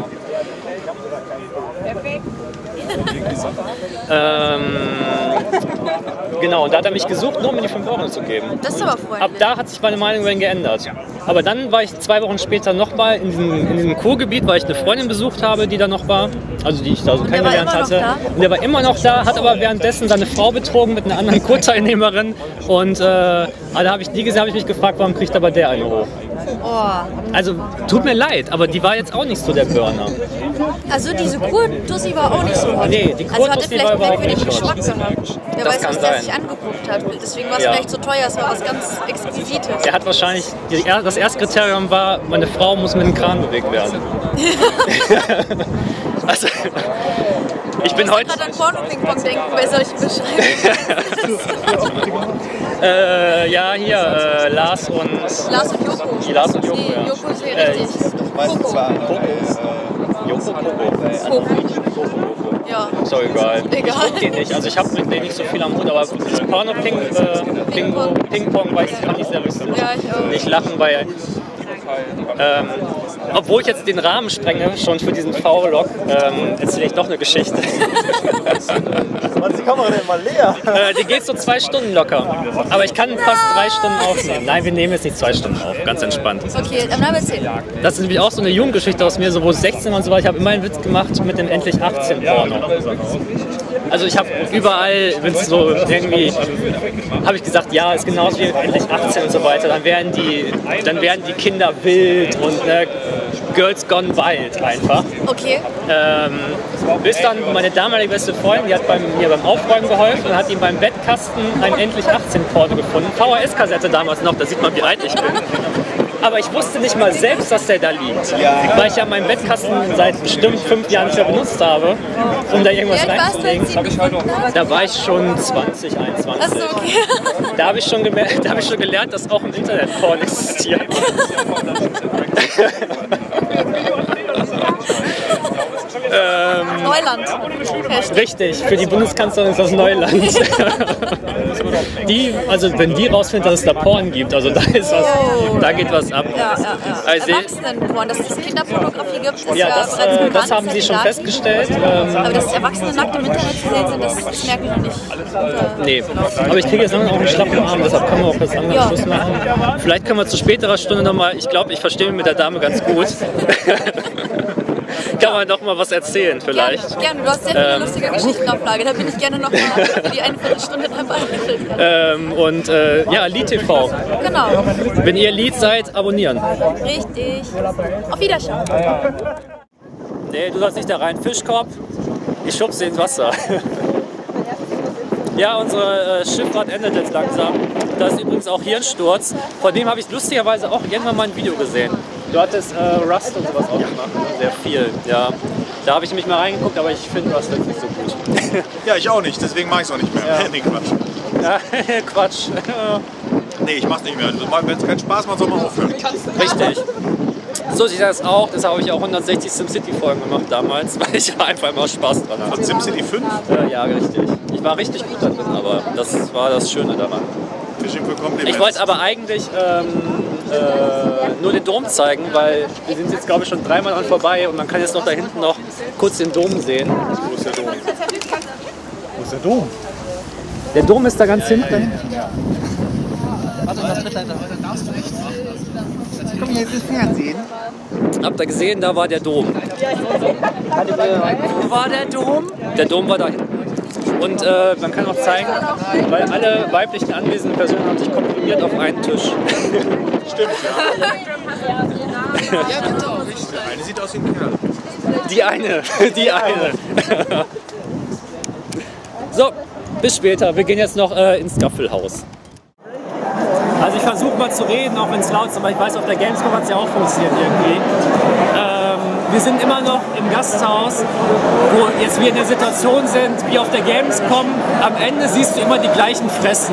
ähm, genau, und da hat er mich gesucht, nur um mir die fünf Euro zu geben. Das ist aber freundlich. Ab da hat sich meine Meinung über ihn geändert. Aber dann war ich zwei Wochen später nochmal in diesem, in diesem Kurgebiet, weil ich eine Freundin besucht habe, die da noch war, also die ich da so Und der war kennengelernt immer noch hatte. da? Und der war immer noch da, hat aber währenddessen seine Frau betrogen mit einer anderen Kurteilnehmerin. Und äh, da habe ich die gesehen, habe ich mich gefragt, warum kriegt aber der eine hoch? Oh. Also tut mir leid, aber die war jetzt auch nicht so der Burner. Also diese Kurtussi war auch nicht so hot. Nee, die Also hatte Kurtussi vielleicht war einen überhaupt merkwürdigen nicht hot. Geschmack gehabt. Wer Das weiß, kann was der sein. sich angeguckt hat. Deswegen war es Ja. vielleicht so teuer, es war was ganz Exquisites. Er hat wahrscheinlich, die, das erste Kriterium war, meine Frau muss mit dem Kran bewegt werden. Also, ich bin heute... Ich muss gerade an Porno-Ping-Pong denken bei solchen Beschreibungen. äh, ja, hier, äh, Lars und... Lars und Joko. Die Lars und Joko, Nee, ja. Joko ist hier Äh, richtig. Coco. Joko, Coco. Coco. Ja. So egal. Egal. Ich guck die nicht, also ich habe mit denen nicht so viel am Hut, aber das Porno-Ping, äh, Ping-Pong, Ping-Pong, weiß ich, fand ich sehr lustig. Ja, ich auch. Nicht lachen, weil... Ähm, obwohl ich jetzt den Rahmen sprenge, schon für diesen V-Log, ähm, erzähle ich doch eine Geschichte. Was ist die Kamera denn mal leer? äh, die geht so zwei Stunden locker. Aber ich kann fast drei Stunden aufnehmen. Nein, wir nehmen jetzt nicht zwei Stunden auf, ganz entspannt. Okay, dann haben wir erzählt. Das ist nämlich auch so eine Jugendgeschichte aus mir, so wo ich sechzehn und so weiter. Ich habe immer einen Witz gemacht mit dem endlich achtzehn Porno. Also ich habe überall, wenn es so irgendwie, habe ich gesagt, ja, ist genauso wie endlich achtzehn und so weiter. Dann werden die, dann werden die Kinder wild und ne, Girls Gone Wild einfach. Okay. Ähm, bis dann meine damalige beste Freundin, die hat bei mir beim Aufräumen geholfen und hat ihm beim Bettkasten ein endlich achtzehn Porno gefunden. V H S-Kassette damals noch, da sieht man, wie alt ich bin. Aber ich wusste nicht mal selbst, dass der da liegt. Weil ich ja meinen Bettkasten seit bestimmt fünf Jahren nicht mehr benutzt habe, um da irgendwas Wie alt warst du, reinzulegen. als du ihn gefunden hast? Da war ich schon zwanzig, einundzwanzig. Achso, okay. Da habe ich, schon gemer- da hab ich schon gelernt, dass auch im Internet Porn existiert. ähm, Neuland. Richtig, für die Bundeskanzlerin ist das Neuland. die, also wenn die rausfindet, dass es da Porn gibt, also da ist was, da geht was ab. Ja, ja, ja. Also, Erwachsenenporn, dass es Kinderpornografie gibt, ist ja, ja, das, bereits äh, bekannt. das haben sie schon festgestellt. Ähm, Aber dass Erwachsene nackt im Internet zu sehen sind, das, das merke ich noch nicht. Und, äh, Nee, aber ich kriege jetzt langsam auch einen schlappen Arm, deshalb können wir auch das andere Ja. Schluss machen. Vielleicht können wir zu späterer Stunde nochmal, ich glaube, ich verstehe mich mit der Dame ganz gut. Kann man noch mal was erzählen vielleicht. Gerne, gerne, du hast sehr viele Ähm, lustige Geschichten auf Lager, da bin ich gerne noch mal für die eine Viertelstunde dabei. Ähm, und äh, ja, Lied T V. Genau, Wenn ihr Lied seid, abonnieren. richtig. Auf Wiedersehen. Nee, du sollst nicht da rein. Fischkorb, ich schubse ins Wasser. Ja, unsere äh, Schifffahrt endet jetzt langsam. Da ist übrigens auch hier ein Sturz. Von dem habe ich lustigerweise auch irgendwann mal ein Video gesehen. Du hattest äh, Rust und sowas auch gemacht, ne? Sehr viel. Ja. Da habe ich nämlich mal reingeguckt, aber ich finde Rust jetzt nicht so gut. Ja, ich auch nicht, deswegen mache ich es auch nicht mehr. Ja. Nee, Quatsch. Ja, Quatsch. Nee, ich mach's nicht mehr. Wenn es keinen Spaß macht, soll man aufhören. Richtig. So sieht das auch. Das habe ich auch hundertsechzig SimCity-Folgen gemacht damals, weil ich einfach immer Spaß dran hatte. Von SimCity fünf? Äh, ja, richtig. Ich war richtig gut da drin, aber das war das Schöne daran. Fishing für Komplimente. Ich wollte aber eigentlich ähm, äh, nur den Dom zeigen, weil wir sind jetzt glaube ich schon dreimal dran vorbei und man kann jetzt noch da hinten noch kurz den Dom sehen. Wo ist der Dom? Wo ist der Dom? Der Dom ist da ganz hinten. Warte, das wird leider. Komm, hier ist das Fernsehen. Habt ihr gesehen, da war der Dom. Wo war der Dom? Der Dom war da hinten. Und äh, man kann auch zeigen, weil alle weiblichen anwesenden Personen haben sich komprimiert auf einen Tisch. Stimmt, ja. Ja, genau. Der eine sieht aus wie ein Kerl. Die eine, die eine. So, bis später. Wir gehen jetzt noch äh, ins Gaffelhaus. Also ich versuche mal zu reden, auch wenn es laut ist, aber ich weiß, auf der Gamescom hat es ja auch funktioniert irgendwie. Ähm, wir sind immer noch im Gasthaus, wo jetzt wir in der Situation sind, wie auf der Gamescom. Am Ende siehst du immer die gleichen Fressen.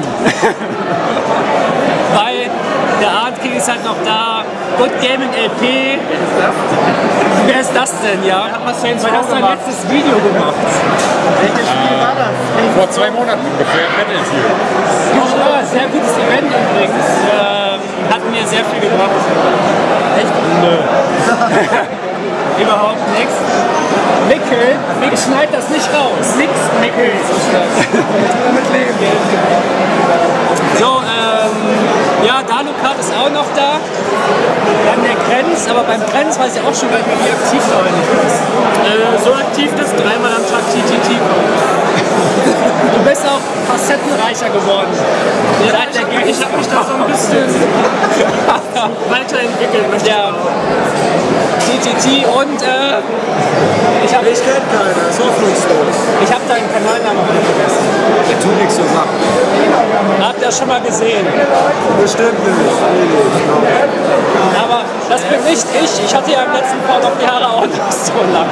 Weil der Arndt King ist halt noch da, Good Gaming L P. Wer ist das denn, ja? Weil das dein letztes Video gemacht. Welches Spiel war das? Vor zwei Monaten ungefähr, Battlefield. Ja, sehr gutes Event übrigens. Ähm, hat mir sehr viel gebracht. Echt? Nö. Überhaupt nichts. Mickel, ich schneid das nicht raus. Nix Mickel ist das. Mit Leben. So, ähm, ja, Dalukat ist auch noch da. Dann der Grenz, aber beim Grenz weiß ich auch schon gar nicht mehr, wie aktiv du eigentlich bist. Äh, so aktiv, dass dreimal am Tag T T T kommt. Du bist auch facettenreicher geworden. Ja, Seit der ich ich habe mich da so ein bisschen weiterentwickelt. Ja. T T T und äh, ich habe Ich kenn keiner, ist hoffnungslos. Ich habe deinen Kanalnamen heute vergessen. Der tut nichts zur Sache. Habt ihr schon mal gesehen? Bestimmt nicht. Aber das bin nicht ich. Ich hatte ja im letzten Mal noch die Haare auch nicht so lang.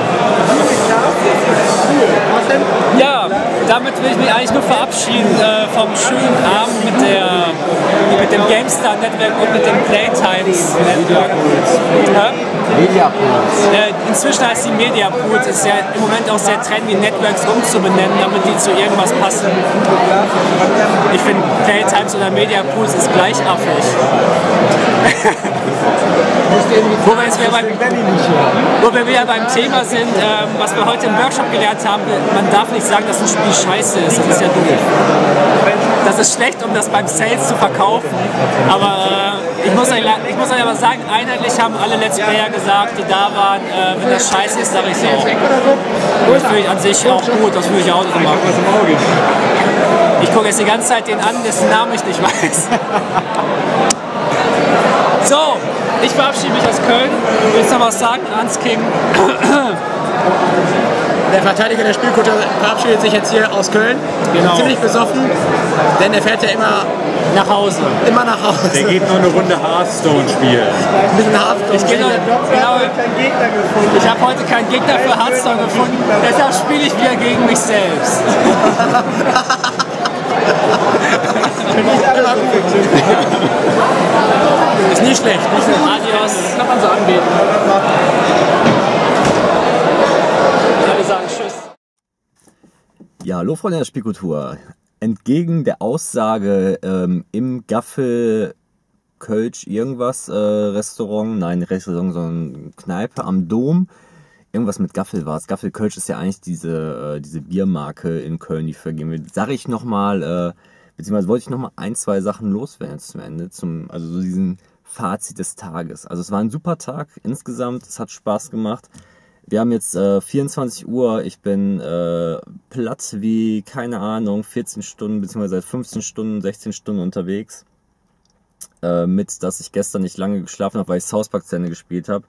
Was denn? Ja, damit will ich mich eigentlich nur verabschieden äh, vom schönen Abend mit, der, mit dem GameStar Network und mit dem Playtimes Network. Ja? Mediapools. Äh, inzwischen heißt die Mediapools, ist ja im Moment auch sehr trendy, Networks umzubenennen, damit die zu irgendwas passen. Ich finde Playtimes oder Mediapools ist gleich affig. Wo wir, jetzt wieder beim, wo wir wieder beim Thema sind, ähm, was wir heute im Workshop gelernt haben, man darf nicht sagen, dass ein Spiel scheiße ist, das ist ja doof. Das ist schlecht, um das beim Sales zu verkaufen, aber äh, ich, muss euch, ich muss euch aber sagen, einheitlich haben alle Let's Player gesagt, die da waren, äh, wenn das scheiße ist, sage ich es auch. Das finde ich an sich auch gut, das würde ich auch so machen. Ich gucke jetzt die ganze Zeit den an, dessen Namen ich nicht weiß. So, ich verabschiede mich aus Köln. Willst du noch was sagen, Hans King? Der Verteidiger der Spielkultur verabschiedet sich jetzt hier aus Köln. Genau. Ziemlich besoffen, denn er fährt ja immer nach Hause. Immer nach Hause. Der geht nur eine Runde Hearthstone spielen. Ein bisschen Hearthstone. Ich, genau, genau, ich habe heute keinen Gegner für Hearthstone gefunden, deshalb spiele ich wieder gegen mich selbst. Ist nicht schlecht. Nicht schlecht. Adios. Das kann man so anbieten. Ja, wir sagen Tschüss. Ja, hallo Freunde der Spielkultur. Entgegen der Aussage ähm, im Gaffel Kölsch irgendwas äh, Restaurant, nein Restaurant, sondern Kneipe am Dom, irgendwas mit Gaffel war es. Gaffel Kölsch ist ja eigentlich diese, äh, diese Biermarke in Köln, die vergeben wird. Sag ich nochmal, äh, beziehungsweise wollte ich nochmal ein, zwei Sachen loswerden zum Ende, zum, also so diesen Fazit des Tages. Also es war ein super Tag insgesamt, es hat Spaß gemacht. Wir haben jetzt äh, vierundzwanzig Uhr, ich bin äh, platt wie, keine Ahnung, vierzehn Stunden, beziehungsweise seit fünfzehn Stunden, sechzehn Stunden unterwegs. Äh, mit, dass ich gestern nicht lange geschlafen habe, weil ich South Park zu Ende gespielt habe.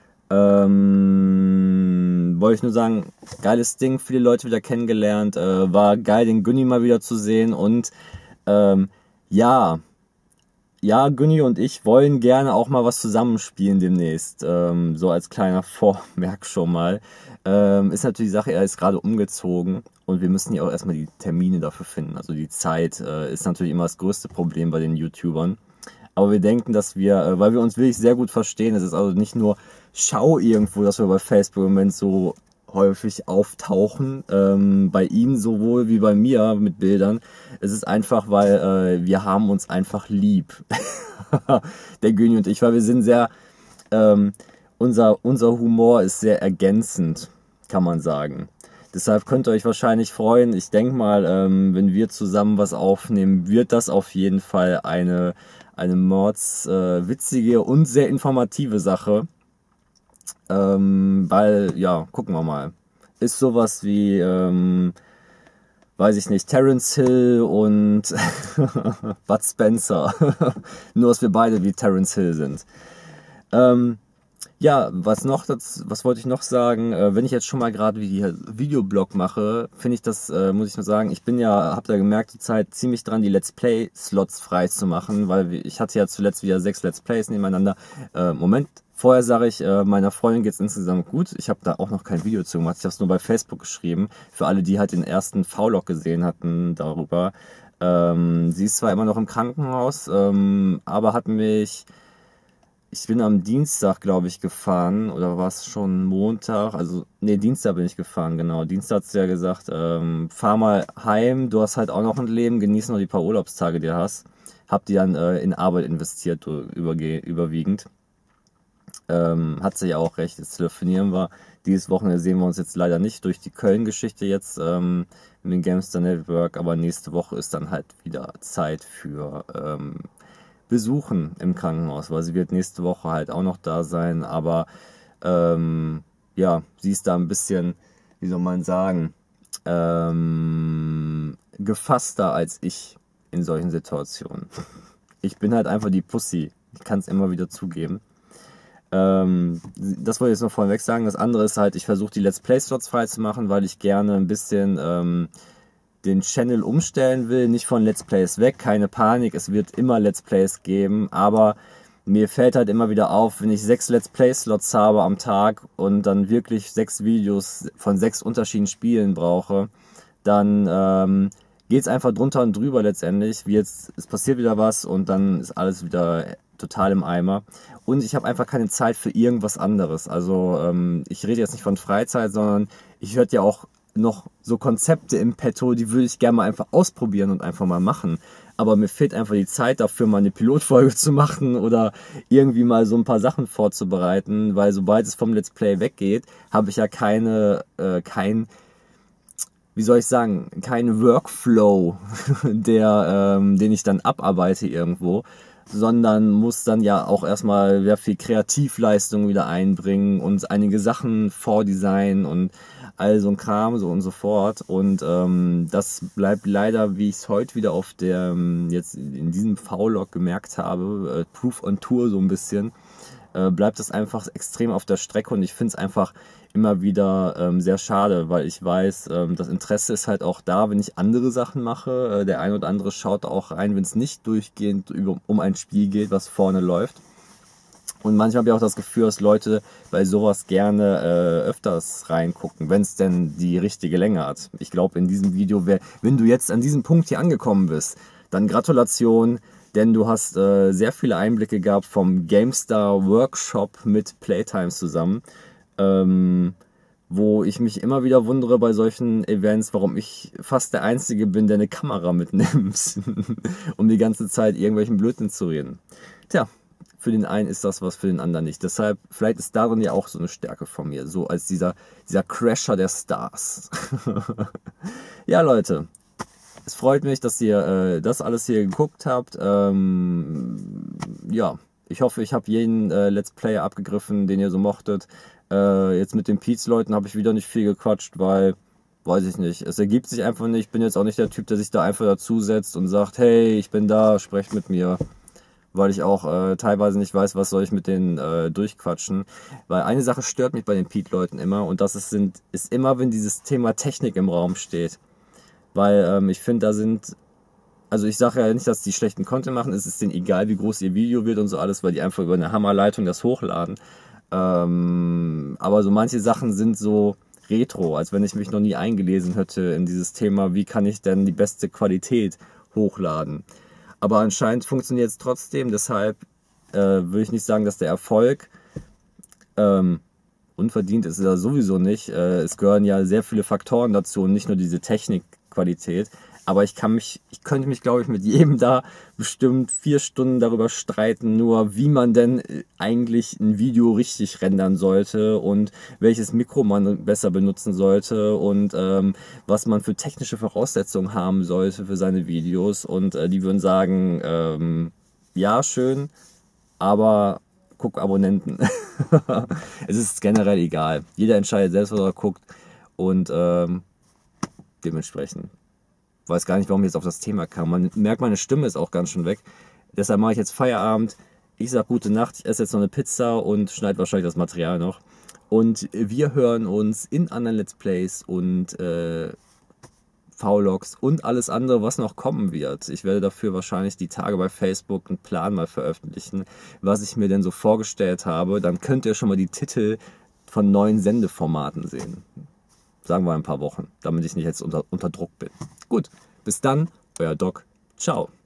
Ähm, wollte ich nur sagen, geiles Ding, viele Leute wieder kennengelernt, äh, war geil, den Günni mal wieder zu sehen und ähm, ja, ja, Günni und ich wollen gerne auch mal was zusammenspielen demnächst, ähm, so als kleiner Vormerk schon mal. Ähm, ist natürlich die Sache, er ist gerade umgezogen und wir müssen ja auch erstmal die Termine dafür finden, also die Zeit äh, ist natürlich immer das größte Problem bei den YouTubern. Aber wir denken, dass wir, äh, weil wir uns wirklich sehr gut verstehen, es ist also nicht nur Schau irgendwo, dass wir bei Facebook im Moment so häufig auftauchen, ähm, bei ihm sowohl wie bei mir mit Bildern. Es ist einfach, weil äh, wir haben uns einfach lieb, der Güni und ich, weil wir sind sehr, ähm, unser, unser Humor ist sehr ergänzend, kann man sagen. Deshalb könnt ihr euch wahrscheinlich freuen. Ich denke mal, ähm, wenn wir zusammen was aufnehmen, wird das auf jeden Fall eine, eine mordswitzige äh, und sehr informative Sache. Ähm, weil, ja, gucken wir mal. Ist sowas wie, ähm, weiß ich nicht, Terence Hill und Bud Spencer. Nur, dass wir beide wie Terence Hill sind. Ähm, ja, was noch, das, was wollte ich noch sagen? Äh, wenn ich jetzt schon mal gerade wie Videoblog mache, finde ich das, äh, muss ich mal sagen, ich bin ja, hab da gemerkt, zur Zeit ziemlich dran, die Let's Play Slots frei zu machen, weil ich hatte ja zuletzt wieder sechs Let's Plays nebeneinander. Äh, Moment. Vorher sage ich, äh, meiner Freundin geht's insgesamt gut. Ich habe da auch noch kein Video zu gemacht. Ich habe es nur bei Facebook geschrieben. Für alle, die halt den ersten V-Log gesehen hatten darüber. Ähm, sie ist zwar immer noch im Krankenhaus, ähm, aber hat mich... Ich bin am Dienstag, glaube ich, gefahren. Oder war es schon Montag? Also, nee, Dienstag bin ich gefahren, genau. Dienstag hat sie ja gesagt, ähm, fahr mal heim. Du hast halt auch noch ein Leben. Genieß noch die paar Urlaubstage, die du hast. Hab die dann äh, in Arbeit investiert, überge überwiegend. Ähm, hat sie ja auch recht, jetzt telefonieren wir. Dieses Wochenende sehen wir uns jetzt leider nicht durch die Köln-Geschichte jetzt ähm, mit dem Gamester Network, aber nächste Woche ist dann halt wieder Zeit für ähm, Besuchen im Krankenhaus, weil sie wird nächste Woche halt auch noch da sein, aber ähm, ja, sie ist da ein bisschen, wie soll man sagen, ähm, gefasster als ich in solchen Situationen. Ich bin halt einfach die Pussy, ich kann es immer wieder zugeben. Ähm, das wollte ich jetzt noch vorweg sagen. Das andere ist halt, ich versuche die Let's Play Slots frei zu machen, weil ich gerne ein bisschen ähm, den Channel umstellen will. Nicht von Let's Plays weg, keine Panik, es wird immer Let's Plays geben, aber mir fällt halt immer wieder auf, wenn ich sechs Let's Play Slots habe am Tag und dann wirklich sechs Videos von sechs unterschiedlichen Spielen brauche, dann ähm, geht es einfach drunter und drüber letztendlich. Wie jetzt, es passiert wieder was und dann ist alles wieder total im Eimer. Und ich habe einfach keine Zeit für irgendwas anderes. Also ähm, ich rede jetzt nicht von Freizeit, sondern ich hörte ja auch noch so Konzepte im Petto, die würde ich gerne mal einfach ausprobieren und einfach mal machen. Aber mir fehlt einfach die Zeit dafür, mal eine Pilotfolge zu machen oder irgendwie mal so ein paar Sachen vorzubereiten, weil sobald es vom Let's Play weggeht, habe ich ja keine, äh, kein, wie soll ich sagen, keinen Workflow, der, ähm, den ich dann abarbeite irgendwo, sondern muss dann ja auch erstmal sehr viel Kreativleistung wieder einbringen und einige Sachen vordesignen und all so ein Kram, so und so fort. Und ähm, das bleibt leider, wie ich es heute wieder auf der, jetzt in diesem V-Log gemerkt habe, äh, Proof on Tour so ein bisschen, äh, bleibt das einfach extrem auf der Strecke und ich finde es einfach immer wieder ähm, sehr schade, weil ich weiß, ähm, das Interesse ist halt auch da, wenn ich andere Sachen mache. Äh, der ein oder andere schaut auch rein, wenn es nicht durchgehend über, um ein Spiel geht, was vorne läuft. Und manchmal habe ich auch das Gefühl, dass Leute bei sowas gerne äh, öfters reingucken, wenn es denn die richtige Länge hat. Ich glaube, in diesem Video, wär, wenn du jetzt an diesem Punkt hier angekommen bist, dann Gratulation, denn du hast äh, sehr viele Einblicke gehabt vom GameStar Workshop mit Playtimes zusammen. Ähm, wo ich mich immer wieder wundere bei solchen Events, warum ich fast der Einzige bin, der eine Kamera mitnimmt, um die ganze Zeit irgendwelchen Blödsinn zu reden. Tja, für den einen ist das was, für den anderen nicht. Deshalb, vielleicht ist darin ja auch so eine Stärke von mir, so als dieser, dieser Crasher der Stars. Ja, Leute, es freut mich, dass ihr äh, das alles hier geguckt habt. Ähm, ja, ich hoffe, ich habe jeden äh, Let's Player abgegriffen, den ihr so mochtet. Äh, jetzt mit den Pete's-Leuten habe ich wieder nicht viel gequatscht, weil, weiß ich nicht, es ergibt sich einfach nicht. Ich bin jetzt auch nicht der Typ, der sich da einfach dazusetzt und sagt, hey, ich bin da, sprecht mit mir. Weil ich auch äh, teilweise nicht weiß, was soll ich mit denen äh, durchquatschen. Weil eine Sache stört mich bei den Pete-Leuten immer und das ist, sind, ist immer, wenn dieses Thema Technik im Raum steht. Weil ähm, ich finde, da sind, also ich sage ja nicht, dass die schlechten Content machen, es ist denen egal, wie groß ihr Video wird und so alles, weil die einfach über eine Hammerleitung das hochladen. Ähm, aber so manche Sachen sind so retro, als wenn ich mich noch nie eingelesen hätte in dieses Thema, wie kann ich denn die beste Qualität hochladen. Aber anscheinend funktioniert es trotzdem, deshalb äh, will ich nicht sagen, dass der Erfolg ähm, unverdient ist es ja sowieso nicht. Äh, es gehören ja sehr viele Faktoren dazu und nicht nur diese Technikqualität. Aber ich kann mich, ich könnte mich, glaube ich, mit jedem da bestimmt vier Stunden darüber streiten, nur wie man denn eigentlich ein Video richtig rendern sollte und welches Mikro man besser benutzen sollte und ähm, was man für technische Voraussetzungen haben sollte für seine Videos. Und äh, die würden sagen, ähm, ja, schön, aber guck Abonnenten. Es ist generell egal. Jeder entscheidet selbst, was er guckt und ähm, dementsprechend. Ich weiß gar nicht, warum ich jetzt auf das Thema kam. Man merkt, meine Stimme ist auch ganz schön weg. Deshalb mache ich jetzt Feierabend. Ich sage gute Nacht. Ich esse jetzt noch eine Pizza und schneide wahrscheinlich das Material noch. Und wir hören uns in anderen Let's Plays und äh, Vlogs und alles andere, was noch kommen wird. Ich werde dafür wahrscheinlich die Tage bei Facebook einen Plan mal veröffentlichen, was ich mir denn so vorgestellt habe. Dann könnt ihr schon mal die Titel von neuen Sendeformaten sehen. Sagen wir ein paar Wochen, damit ich nicht jetzt unter, unter Druck bin. Gut, bis dann, euer Doc. Ciao.